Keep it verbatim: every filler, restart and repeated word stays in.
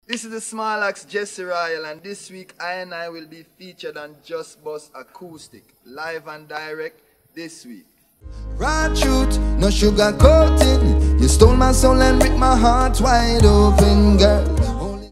This is the Small Axe Jesse Royal, and this week I and I will be featured on Jussbuss Acoustic, live and direct this week. Raw truth, no sugar coating. You stole my soul and ripped my heart wide open, girl.